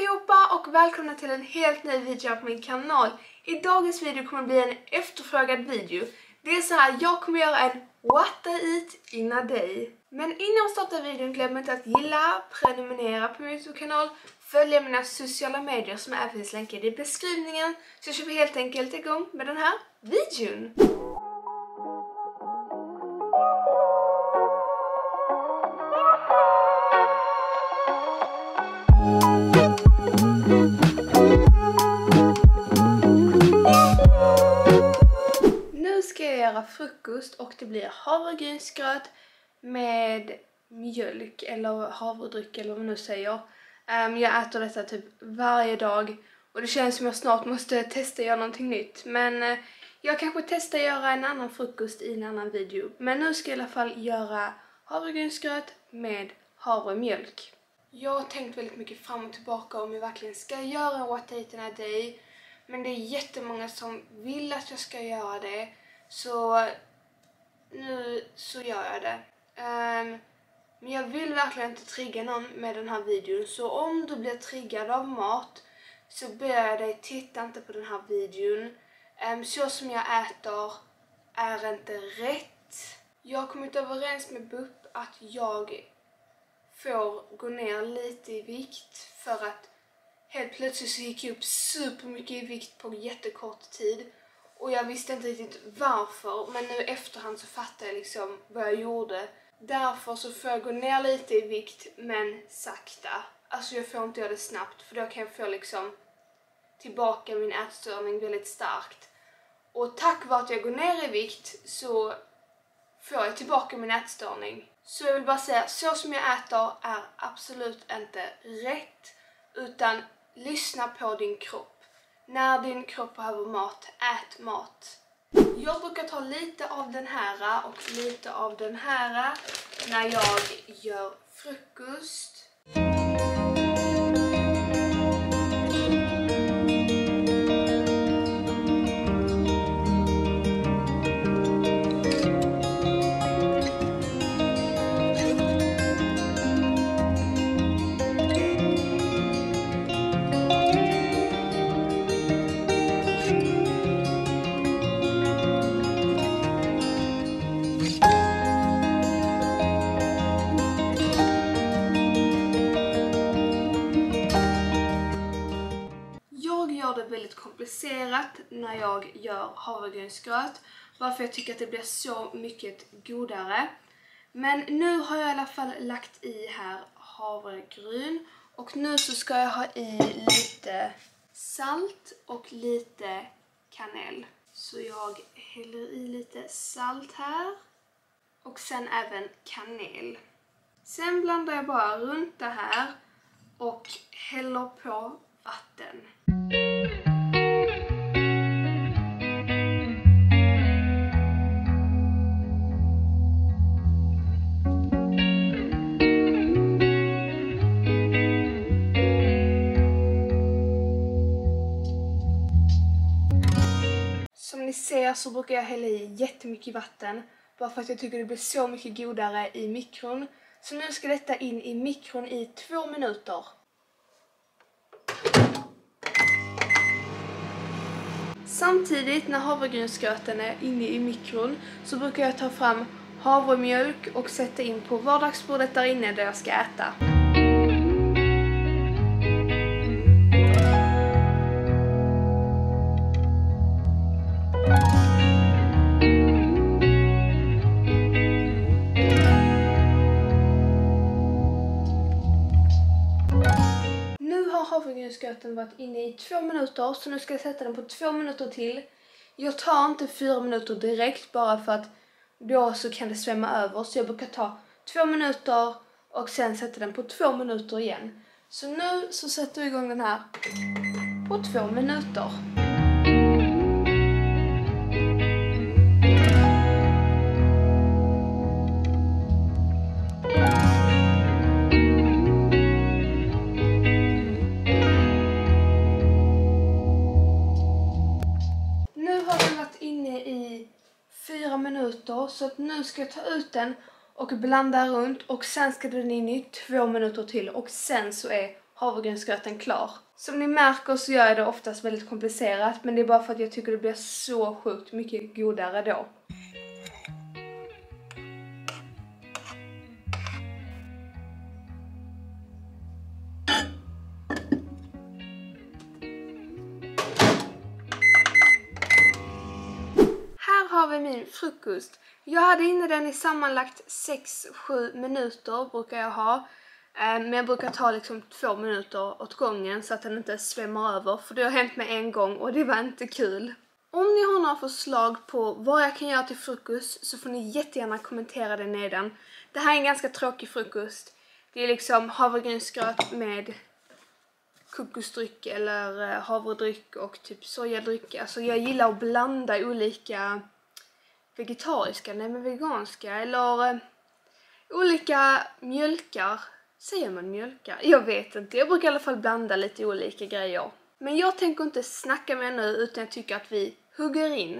allihopa och välkomna till en helt ny video på min kanal. I dagens video kommer det bli en efterfrågad video. Det är så här, jag kommer göra en What I Eat in a Day. Men innan jag startar videon, glöm inte att gilla, prenumerera på min YouTube-kanal, följa mina sociala medier som även finns länkade i beskrivningen. Så kör vi helt enkelt igång med den här videon. Nu ska jag göra frukost och det blir havregrynsgröt med mjölk eller havredryck eller vad man nu säger. Jag äter detta typ varje dag och det känns som jag snart måste testa göra någonting nytt. Men jag kanske testar göra en annan frukost i en annan video. Men nu ska jag i alla fall göra havregrynsgröt med havremjölk. Jag har tänkt väldigt mycket fram och tillbaka om jag verkligen ska göra What I Eat in a Day. Men det är jättemånga som vill att jag ska göra det. Så nu så gör jag det. Men jag vill verkligen inte trigga någon med den här videon. Så om du blir triggad av mat så ber jag dig titta inte på den här videon. Så som jag äter är inte rätt. Jag har kommit överens med BUP att jag får gå ner lite i vikt. För att helt plötsligt så gick jag upp supermycket i vikt på jättekort tid. Och jag visste inte riktigt varför. Men nu efterhand så fattar jag liksom vad jag gjorde. Därför så får jag gå ner lite i vikt men sakta. Alltså jag får inte göra det snabbt. För då kan jag få liksom tillbaka min ätstörning väldigt starkt. Och tack vare att jag går ner i vikt så får jag tillbaka min ätstörning. Så jag vill bara säga, så som jag äter är absolut inte rätt. Utan lyssna på din kropp. När din kropp behöver mat, ät mat. Jag brukar ta lite av den här och lite av den här när jag gör frukost. Väldigt komplicerat när jag gör havregrynsgröt, varför jag tycker att det blir så mycket godare. Men nu har jag i alla fall lagt i här havregryn och nu så ska jag ha i lite salt och lite kanel. Så jag häller i lite salt här och sen även kanel. Sen blandar jag bara runt det här och häller på vatten. Som ni ser så brukar jag hälla i jättemycket vatten. Bara för att jag tycker det blir så mycket godare i mikron. Så nu ska detta in i mikron i 2 minuter. Samtidigt när havregrynsgröten är inne i mikron så brukar jag ta fram havremjölk och sätta in på vardagsbordet där inne där jag ska äta. Havregrynsgröten varit inne i 2 minuter så nu ska jag sätta den på 2 minuter till. Jag tar inte 4 minuter direkt bara för att då så kan det svämma över, så jag brukar ta 2 minuter och sen sätta den på 2 minuter igen. Så nu så sätter vi igång den här på 2 minuter. Så att nu ska jag ta ut den och blanda runt och sen ska den in i 2 minuter till och sen så är havregrynsgröten klar. Som ni märker så gör jag det oftast väldigt komplicerat, men det är bara för att jag tycker det blir så sjukt mycket godare då. Här har vi min frukost. Jag hade inne den i sammanlagt 6-7 minuter brukar jag ha. Men jag brukar ta liksom 2 minuter åt gången så att den inte svämmar över. För det har hänt mig en gång och det var inte kul. Om ni har några förslag på vad jag kan göra till frukost så får ni jättegärna kommentera det nedan. Det här är en ganska tråkig frukost. Det är liksom havregrynsgröt med kokosdryck eller havredryck och typ sojadryck. Alltså jag gillar att blanda olika vegetariska, nej men veganska eller olika mjölkar. Säger man mjölkar? Jag vet inte. Jag brukar i alla fall blanda lite olika grejer. Men jag tänker inte snacka med nu utan jag tycker att vi hugger in.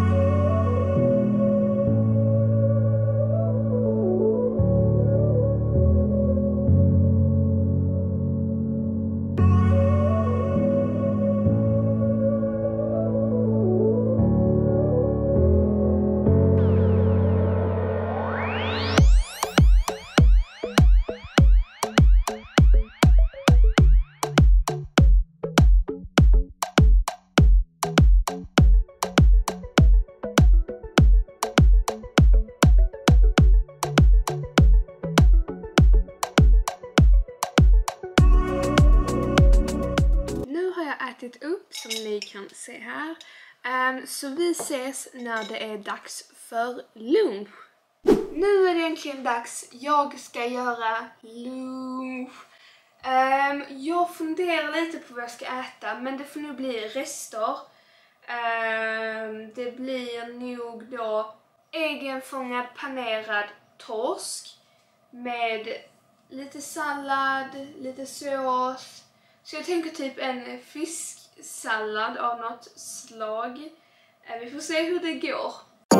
Ätit upp som ni kan se här. Så vi ses när det är dags för lunch. Nu är det egentligen dags. Jag ska göra lunch. Jag funderar lite på vad jag ska äta, men det får nu bli rester. Det blir nog då egenfångad panerad torsk med lite sallad, lite sås. Så jag tänker typ en fisksallad av något slag. Vi får se hur det går.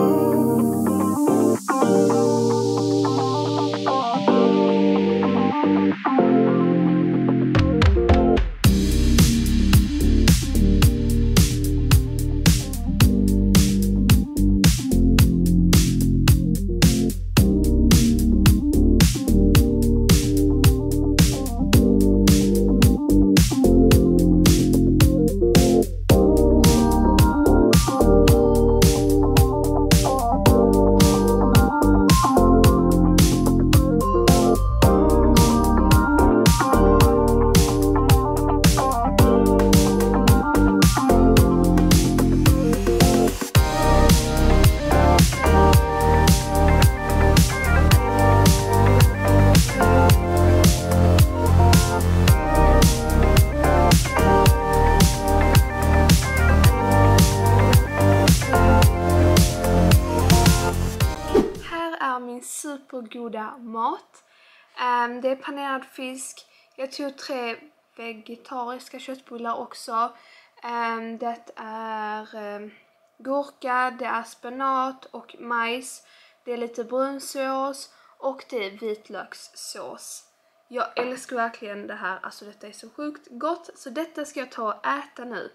Supergoda mat. Det är panerad fisk. Jag tog 3 vegetariska köttbullar också. Det är gurka, det är spenat och majs. Det är lite brunsås och det är vitlökssås. Jag älskar verkligen det här. Alltså detta är så sjukt gott. Så detta ska jag ta och äta nu.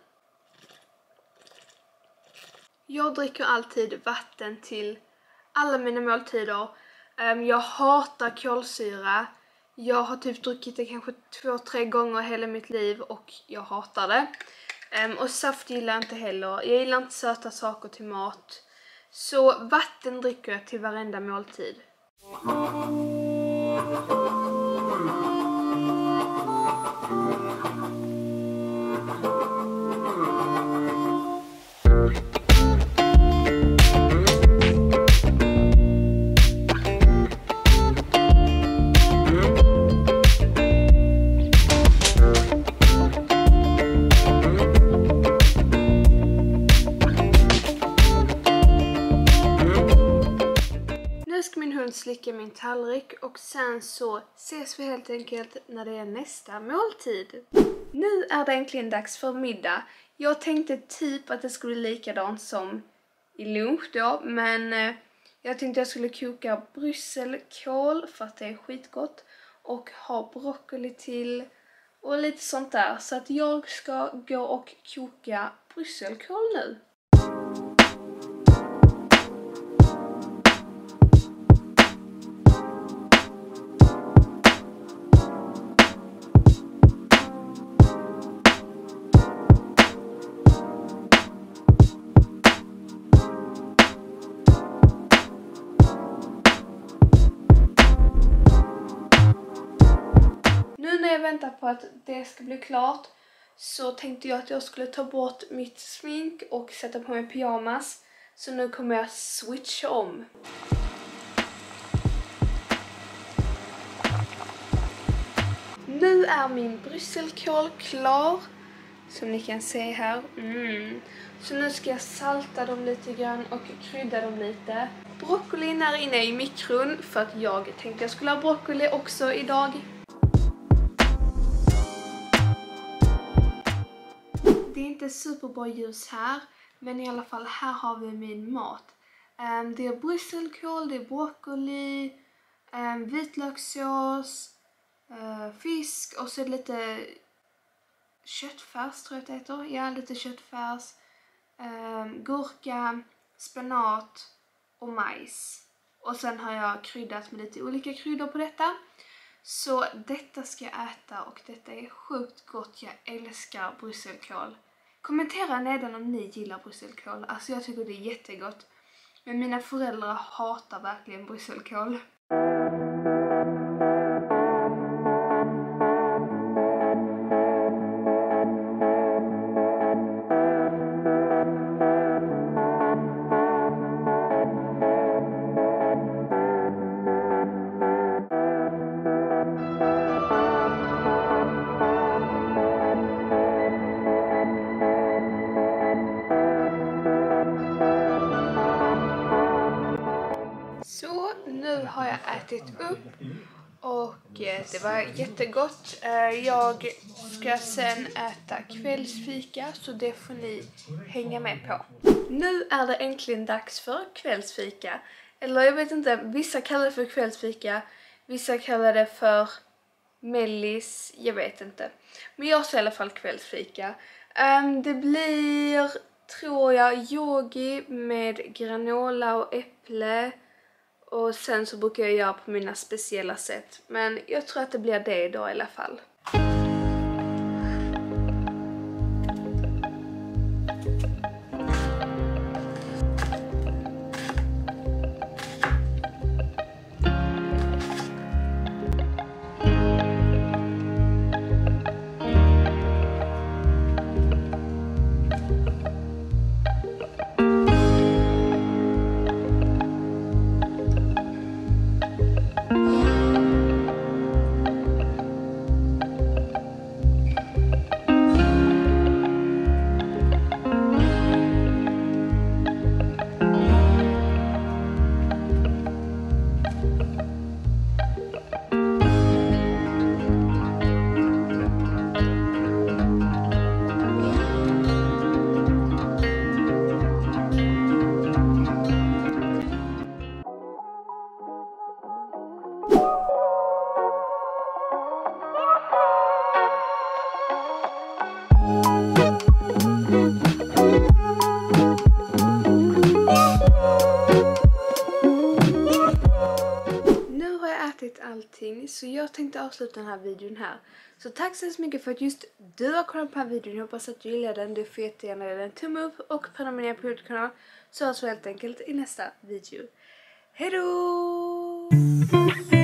Jag dricker alltid vatten till alla mina måltider. Jag hatar kolsyra. Jag har typ druckit det kanske 2-3 gånger hela mitt liv och jag hatar det. Och saft gillar jag inte heller. Jag gillar inte söta saker till mat. Så vatten dricker jag till varenda måltid. Slicka min tallrik och sen så ses vi helt enkelt när det är nästa måltid. Nu är det äntligen dags för middag. Jag tänkte typ att det skulle bli likadant som i lunch då, men jag tänkte jag skulle koka brysselkål för att det är skitgott och ha broccoli till och lite sånt där. Så att jag ska gå och koka brysselkål nu. Nu när jag väntar på att det ska bli klart så tänkte jag att jag skulle ta bort mitt smink och sätta på mig pyjamas. Så nu kommer jag switcha om. Nu är min brysselkål klar. Som ni kan se här. Så nu ska jag salta dem lite grann och krydda dem lite. Broccolin är inne i mikron för att jag tänkte jag skulle ha broccoli också idag. Det är inte superbra ljus här, men i alla fall här har vi min mat. Det är brysselkål, det är broccoli, vitlökssås, fisk och så lite köttfärs tror jag att det heter. Ja, lite köttfärs, gurka, spenat och majs. Och sen har jag kryddat med lite olika kryddor på detta. Så detta ska jag äta och detta är sjukt gott. Jag älskar brysselkål. Kommentera nedan om ni gillar brysselkål. Alltså jag tycker det är jättegott. Men mina föräldrar hatar verkligen brysselkål. Så nu har jag ätit upp och det var jättegott. Jag ska sen äta kvällsfika så det får ni hänga med på. Nu är det äntligen dags för kvällsfika. Eller jag vet inte, vissa kallar det för kvällsfika, vissa kallar det för mellis, jag vet inte. Men jag ser i alla fall kvällsfika. Det blir, tror jag, yogi med granola och äpple. Och sen så brukar jag göra på mina speciella sätt. Men jag tror att det blir det idag i alla fall. Allting, så jag tänkte avsluta den här videon här. Så tack så mycket för att just du har kollat på den här videon. Jag hoppas att du gillar den. Du får jättegärna ge den en tumme upp och prenumerera på YouTube-kanalen. Så hörs vi helt enkelt i nästa video. Hej då!